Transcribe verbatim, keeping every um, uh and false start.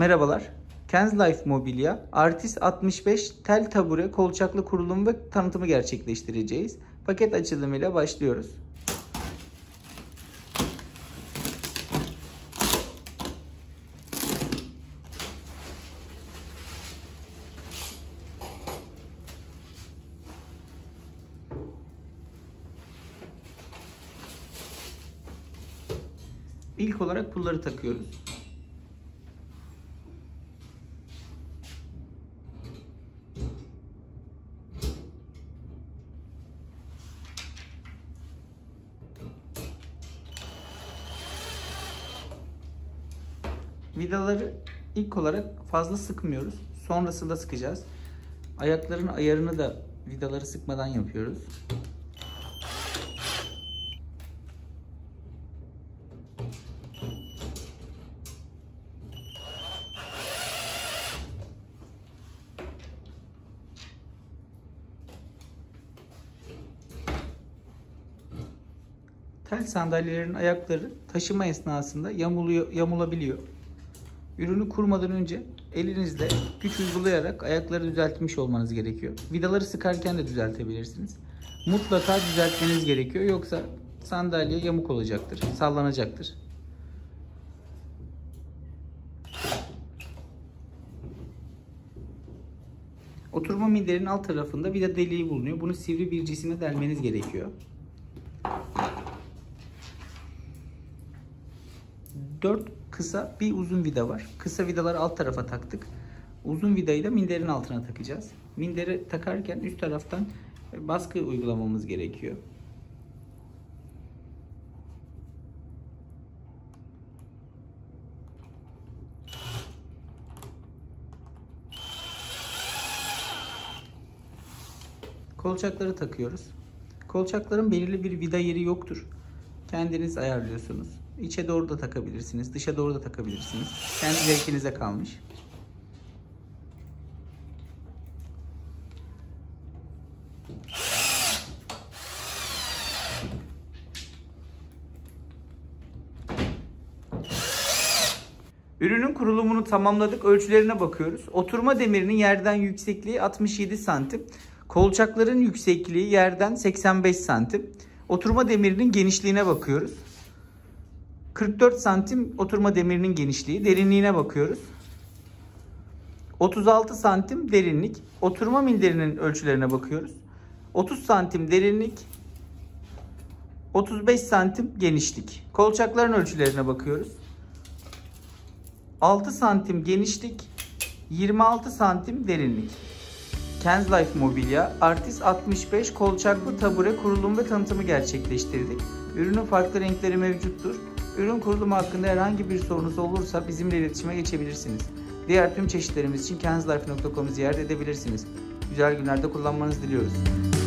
Merhabalar. Kenzlife Mobilya Artis altmış beş tel tabure kolçaklı kurulum ve tanıtımı gerçekleştireceğiz. Paket açılımıyla başlıyoruz. İlk olarak pulları takıyoruz. Vidaları ilk olarak fazla sıkmıyoruz. Sonrasında sıkacağız. Ayakların ayarını da vidaları sıkmadan yapıyoruz. Tel sandalyelerin ayakları taşıma esnasında yamuluyor, yamulabiliyor. Ürünü kurmadan önce elinizle güç uygulayarak ayakları düzeltmiş olmanız gerekiyor. Vidaları sıkarken de düzeltebilirsiniz. Mutlaka düzeltmeniz gerekiyor. Yoksa sandalye yamuk olacaktır, sallanacaktır. Oturma minderinin alt tarafında vida deliği bulunuyor. Bunu sivri bir cisimle delmeniz gerekiyor. dört kısa bir uzun vida var. Kısa vidaları alt tarafa taktık. Uzun vidayı da minderin altına takacağız. Minderi takarken üst taraftan baskı uygulamamız gerekiyor. Kolçakları takıyoruz. Kolçakların belirli bir vida yeri yoktur. Kendiniz ayarlıyorsunuz. İçe doğru da takabilirsiniz, dışa doğru da takabilirsiniz. Kendi zevkinize kalmış. Ürünün kurulumunu tamamladık. Ölçülerine bakıyoruz. Oturma demirinin yerden yüksekliği altmış yedi santim. Kolçakların yüksekliği yerden seksen beş santim. Oturma demirinin genişliğine bakıyoruz. kırk dört santim oturma demirinin genişliği. Derinliğine bakıyoruz. otuz altı santim derinlik. Oturma minderinin ölçülerine bakıyoruz. otuz santim derinlik. otuz beş santim genişlik. Kolçakların ölçülerine bakıyoruz. altı santim genişlik. yirmi altı santim derinlik. Kenzlife Mobilya Artis altmış beş kolçaklı tabure kurulum ve tanıtımı gerçekleştirdik. Ürünün farklı renkleri mevcuttur. Ürün kurulumu hakkında herhangi bir sorunuz olursa bizimle iletişime geçebilirsiniz. Diğer tüm çeşitlerimiz için kenzlife nokta com'u ziyaret edebilirsiniz. Güzel günlerde kullanmanızı diliyoruz.